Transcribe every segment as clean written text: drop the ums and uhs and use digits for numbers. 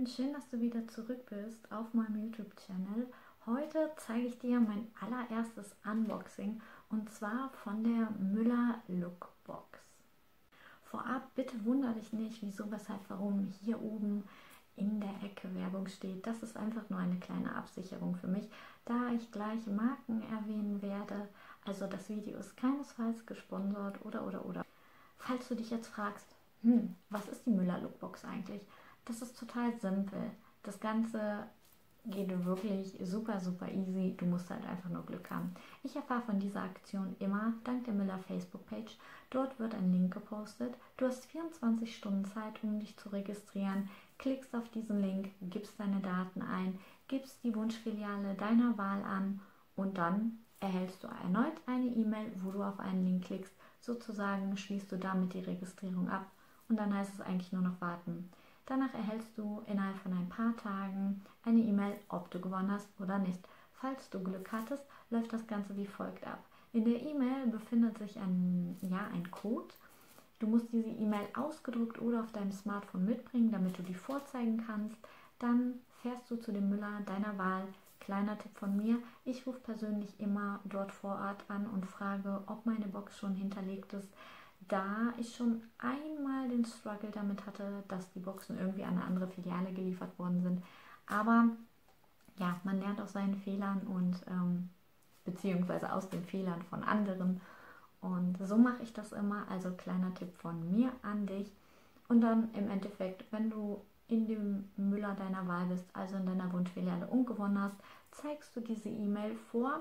Hallöchen, schön, dass du wieder zurück bist auf meinem YouTube-Channel. Heute zeige ich dir mein allererstes Unboxing und zwar von der Müller Lookbox. Vorab, bitte wundere dich nicht, wieso, weshalb, warum hier oben in der Ecke Werbung steht. Das ist einfach nur eine kleine Absicherung für mich, da ich gleich Marken erwähnen werde. Also das Video ist keinesfalls gesponsert oder. Falls du dich jetzt fragst, was ist die Müller Lookbox eigentlich? Das ist total simpel. Das Ganze geht wirklich super easy. Du musst halt einfach nur Glück haben. Ich erfahre von dieser Aktion immer dank der Müller Facebook-Page. Dort wird ein Link gepostet. Du hast 24 Stunden Zeit, um dich zu registrieren. Klickst auf diesen Link, gibst deine Daten ein, gibst die Wunschfiliale deiner Wahl an und dann erhältst du erneut eine E-Mail, wo du auf einen Link klickst. Sozusagen schließt du damit die Registrierung ab und dann heißt es eigentlich nur noch warten. Danach erhältst du innerhalb von ein paar Tagen eine E-Mail, ob du gewonnen hast oder nicht. Falls du Glück hattest, läuft das Ganze wie folgt ab. In der E-Mail befindet sich ein Code. Du musst diese E-Mail ausgedruckt oder auf deinem Smartphone mitbringen, damit du die vorzeigen kannst. Dann fährst du zu dem Müller deiner Wahl. Kleiner Tipp von mir, ich rufe persönlich immer dort vor Ort an und frage, ob meine Box schon hinterlegt ist, da ich schon einmal den Struggle damit hatte, dass die Boxen irgendwie an eine andere Filiale geliefert worden sind. Aber ja, man lernt aus seinen Fehlern und beziehungsweise aus den Fehlern von anderen. Und so mache ich das immer. Also kleiner Tipp von mir an dich. Und dann im Endeffekt, wenn du in dem Müller deiner Wahl bist, also in deiner Wunschfiliale und gewonnen hast, zeigst du diese E-Mail vor.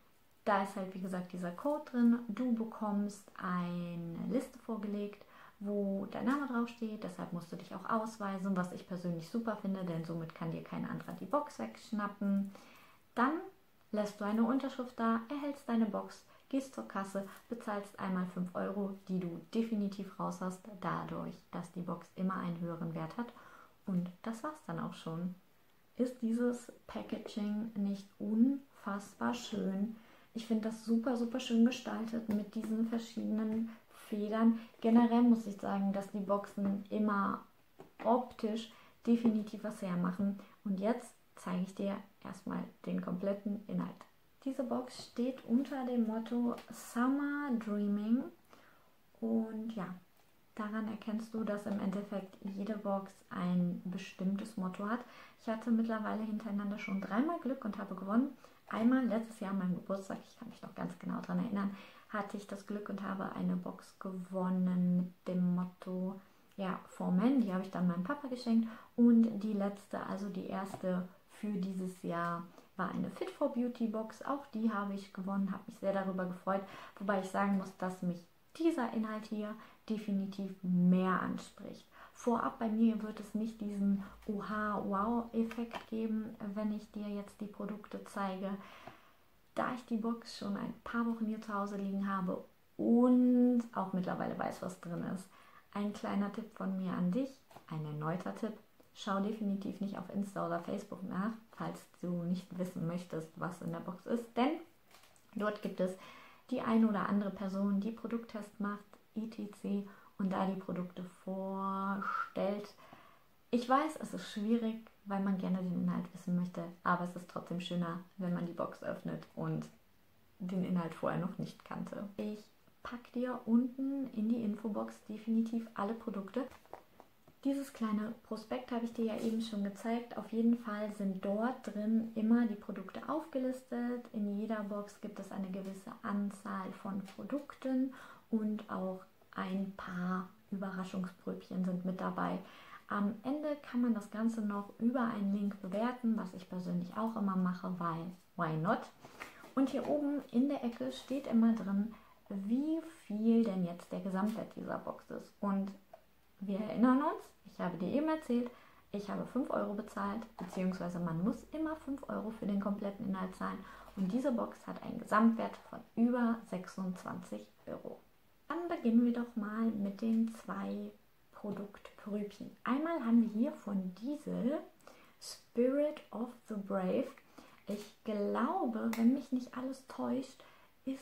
Da ist halt wie gesagt dieser Code drin. Du bekommst eine Liste vorgelegt, wo dein Name draufsteht. Deshalb musst du dich auch ausweisen, was ich persönlich super finde, denn somit kann dir kein anderer die Box wegschnappen. Dann lässt du eine Unterschrift da, erhältst deine Box, gehst zur Kasse, bezahlst einmal 5 Euro, die du definitiv raus hast, dadurch, dass die Box immer einen höheren Wert hat. Und das war's dann auch schon. Ist dieses Packaging nicht unfassbar schön? Ich finde das super schön gestaltet mit diesen verschiedenen Federn. Generell muss ich sagen, dass die Boxen immer optisch definitiv was hermachen. Und jetzt zeige ich dir erstmal den kompletten Inhalt. Diese Box steht unter dem Motto Summer Dreaming und ja, daran erkennst du, dass im Endeffekt jede Box ein bestimmtes Motto hat. Ich hatte mittlerweile hintereinander schon 3-mal Glück und habe gewonnen. Einmal letztes Jahr an meinem Geburtstag, ich kann mich noch ganz genau daran erinnern, hatte ich das Glück und habe eine Box gewonnen mit dem Motto For Men. Die habe ich dann meinem Papa geschenkt. Und die letzte, also die erste für dieses Jahr, war eine Fit for Beauty Box. Auch die habe ich gewonnen, habe mich sehr darüber gefreut. Wobei ich sagen muss, dass mich dieser Inhalt hier definitiv mehr anspricht. Vorab bei mir wird es nicht diesen Oha-Wow-Effekt geben, wenn ich dir jetzt die Produkte zeige, da ich die Box schon ein paar Wochen hier zu Hause liegen habe und auch mittlerweile weiß, was drin ist. Ein kleiner Tipp von mir an dich, ein erneuter Tipp. Schau definitiv nicht auf Insta oder Facebook nach, falls du nicht wissen möchtest, was in der Box ist, denn dort gibt es die eine oder andere Person, die Produkttest macht, etc. und da die Produkte vorstellt. Ich weiß, es ist schwierig, weil man gerne den Inhalt wissen möchte, aber es ist trotzdem schöner, wenn man die Box öffnet und den Inhalt vorher noch nicht kannte. Ich packe dir unten in die Infobox definitiv alle Produkte. Dieses kleine Prospekt habe ich dir ja eben schon gezeigt. Auf jeden Fall sind dort drin immer die Produkte aufgelistet. In jeder Box gibt es eine gewisse Anzahl von Produkten und auch ein paar Überraschungspröbchen sind mit dabei. Am Ende kann man das Ganze noch über einen Link bewerten, was ich persönlich auch immer mache, weil why not? Und hier oben in der Ecke steht immer drin, wie viel denn jetzt der Gesamtwert dieser Box ist. Und wir erinnern uns, ich habe dir eben erzählt, ich habe 5 Euro bezahlt, beziehungsweise man muss immer 5 Euro für den kompletten Inhalt zahlen. Und diese Box hat einen Gesamtwert von über 26 Euro. Dann beginnen wir doch mal mit den 2 Produktpröbchen. Einmal haben wir hier von Diesel Spirit of the Brave. Ich glaube, wenn mich nicht alles täuscht, ist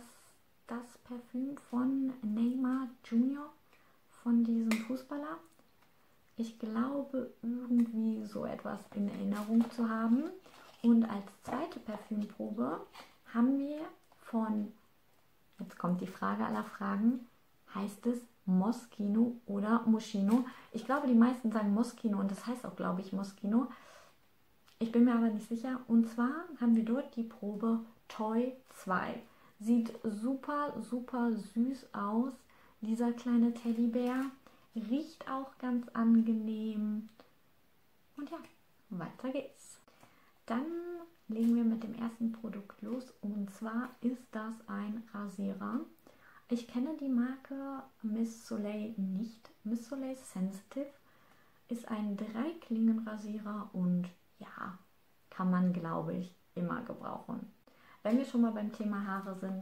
das Parfüm von Neymar Junior, von diesem Fußballer. Ich glaube, irgendwie so etwas in Erinnerung zu haben. Und als zweite Parfümprobe haben wir von, jetzt kommt die Frage aller Fragen, heißt es Moschino oder Moschino? Ich glaube, die meisten sagen Moschino und das heißt auch, glaube ich, Moschino. Ich bin mir aber nicht sicher. Und zwar haben wir dort die Probe Toy 2. Sieht super, super süß aus, dieser kleine Teddybär. Riecht auch ganz angenehm. Und ja, weiter geht's. Dann legen wir mit dem ersten Produkt los. Und zwar ist das ein Rasierer. Ich kenne die Marke Miss Soleil nicht. Miss Soleil Sensitive ist ein Dreiklingenrasierer und ja, kann man, glaube ich, immer gebrauchen. Wenn wir schon mal beim Thema Haare sind,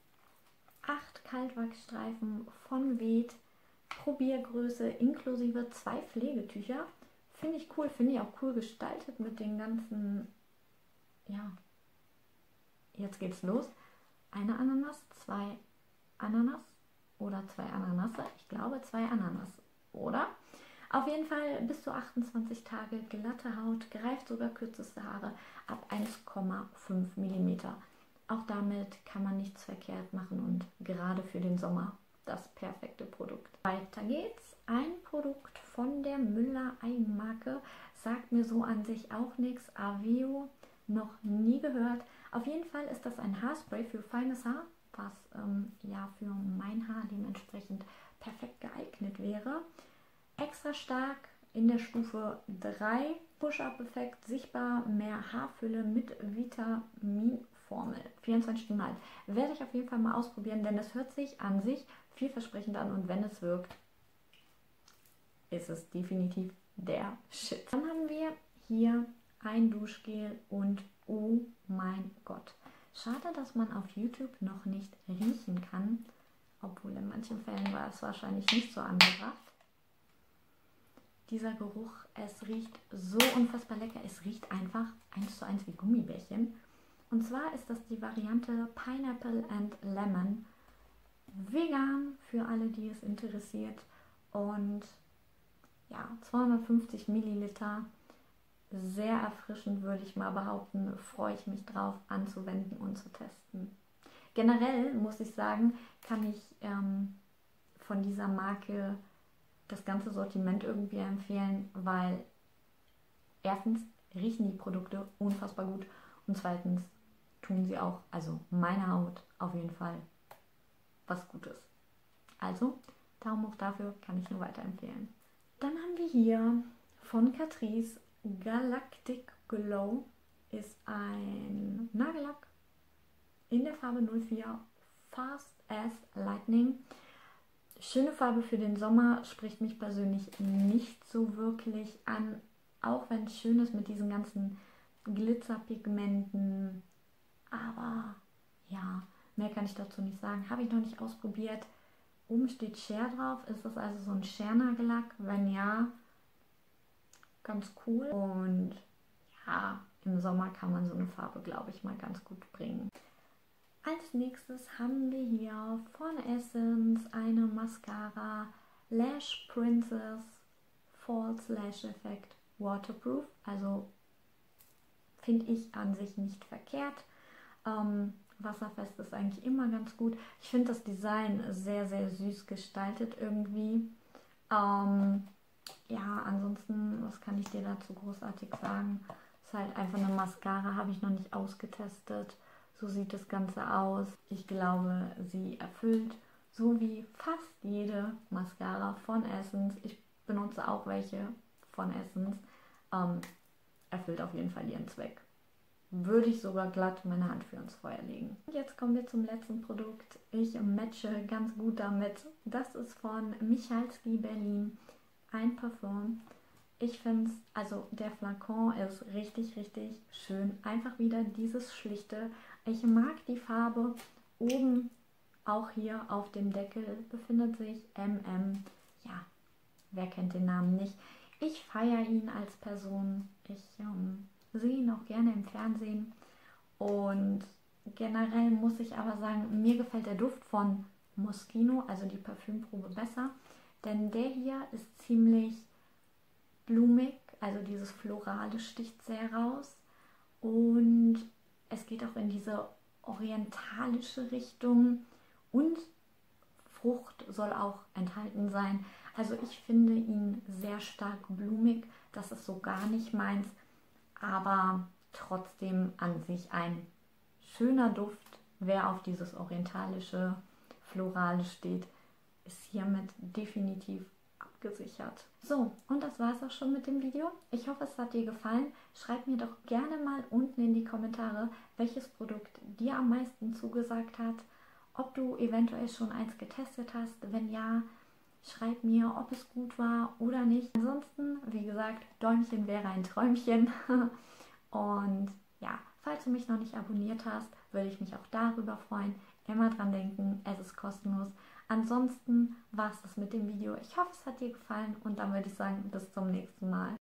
8 Kaltwachsstreifen von Weet, Probiergröße inklusive 2 Pflegetücher. Finde ich cool, finde ich auch cool gestaltet mit den ganzen, ja, jetzt geht's los. Eine Ananas, 2 Ananas oder 2 Ananasse. Ich glaube 2 Ananas, oder? Auf jeden Fall bis zu 28 Tage glatte Haut, greift sogar kürzeste Haare ab 1,5 mm. Auch damit kann man nichts verkehrt machen und gerade für den Sommer das perfekte Produkt. Weiter geht's. Ein Produkt von der Müller Eigenmarke, sagt mir so an sich auch nichts. Aveo, noch nie gehört. Auf jeden Fall ist das ein Haarspray für feines Haar, was ja für mein Haar dementsprechend perfekt geeignet wäre. Extra stark in der Stufe 3, Push-Up-Effekt, sichtbar mehr Haarfülle mit Vitaminformel. 24 Stunden alt. Werde ich auf jeden Fall mal ausprobieren, denn es hört sich an sich vielversprechend an und wenn es wirkt, ist es definitiv der Shit. Dann haben wir hier ein Duschgel und oh mein Gott. Schade, dass man auf YouTube noch nicht riechen kann, obwohl in manchen Fällen war es wahrscheinlich nicht so angebracht. Dieser Geruch, es riecht so unfassbar lecker. Es riecht einfach 1:1 wie Gummibärchen. Und zwar ist das die Variante Pineapple and Lemon. Vegan für alle, die es interessiert. Und ja, 250 Milliliter. Sehr erfrischend, würde ich mal behaupten. Freue ich mich drauf anzuwenden und zu testen. Generell muss ich sagen, kann ich von dieser Marke das ganze Sortiment irgendwie empfehlen, weil erstens riechen die Produkte unfassbar gut und zweitens tun sie auch, also meiner Haut auf jeden Fall, was Gutes. Also, Daumen hoch dafür, kann ich nur weiterempfehlen. Dann haben wir hier von Catrice Galactic Glow, ist ein Nagellack in der Farbe 04 Fast as Lightning. Schöne Farbe für den Sommer, spricht mich persönlich nicht so wirklich an, auch wenn es schön ist mit diesen ganzen Glitzerpigmenten. Aber ja, mehr kann ich dazu nicht sagen. Habe ich noch nicht ausprobiert. Oben steht Share drauf. Ist das also so ein Share-Nagellack? Wenn ja, ganz cool. Und ja, im Sommer kann man so eine Farbe, glaube ich, mal ganz gut bringen. Als nächstes haben wir hier von Essence eine Mascara Lash Princess False Lash Effect Waterproof. Also finde ich an sich nicht verkehrt. Wasserfest ist eigentlich immer ganz gut. Ich finde das Design sehr, sehr süß gestaltet irgendwie. Ja, ansonsten, was kann ich dir dazu großartig sagen? Ist halt einfach eine Mascara, habe ich noch nicht ausgetestet. So sieht das Ganze aus. Ich glaube, sie erfüllt, so wie fast jede Mascara von Essence, ich benutze auch welche von Essence, erfüllt auf jeden Fall ihren Zweck. Würde ich sogar glatt meine Hand für ins Feuer legen. Und jetzt kommen wir zum letzten Produkt. Ich matche ganz gut damit. Das ist von Michalski Berlin, ein Parfum. Ich finde es, also der Flakon ist richtig, richtig schön. Einfach wieder dieses Schlichte. Ich mag die Farbe. Oben, auch hier auf dem Deckel, befindet sich MM. Ja, wer kennt den Namen nicht? Ich feiere ihn als Person. Ich sehe ihn auch gerne im Fernsehen. Und generell muss ich aber sagen, mir gefällt der Duft von Moschino, also die Parfümprobe, besser. Denn der hier ist ziemlich blumig, also dieses Florale sticht sehr raus. Und es geht auch in diese orientalische Richtung und Frucht soll auch enthalten sein. Also ich finde ihn sehr stark blumig, das ist so gar nicht meins, aber trotzdem an sich ein schöner Duft. Wer auf dieses orientalische, florale steht, ist hiermit definitiv abgesichert. So, und das war es auch schon mit dem Video. Ich hoffe, es hat dir gefallen. Schreib mir doch gerne mal unten in die Kommentare, welches Produkt dir am meisten zugesagt hat, ob du eventuell schon eins getestet hast. Wenn ja, schreib mir, ob es gut war oder nicht. Ansonsten, wie gesagt, Däumchen wäre ein Träumchen. Und ja, falls du mich noch nicht abonniert hast, würde ich mich auch darüber freuen. Immer dran denken, es ist kostenlos. Ansonsten war es das mit dem Video. Ich hoffe, es hat dir gefallen und dann würde ich sagen, bis zum nächsten Mal.